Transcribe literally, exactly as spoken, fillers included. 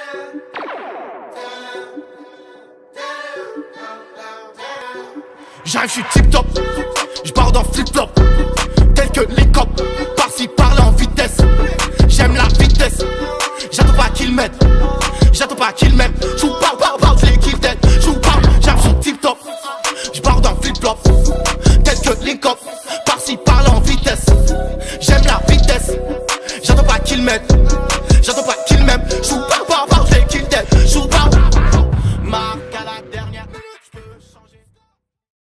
J'arrive, j'suis tip top, j'barre dans flip-flop. Quelques link-up, par-ci par-là en vitesse. J'aime la vitesse, j'attends pas qu'il m'aide. J'attends pas qu'il m'aime, j'joue parle, parle, parle, c'est qu'il t'aide. J'joue parle, j'arrive, j'suis tip top, j'barre dans flip-flop. Quelques link-up, par-ci par-là en vitesse. J'aime la vitesse, j'attends pas qu'il m'aide.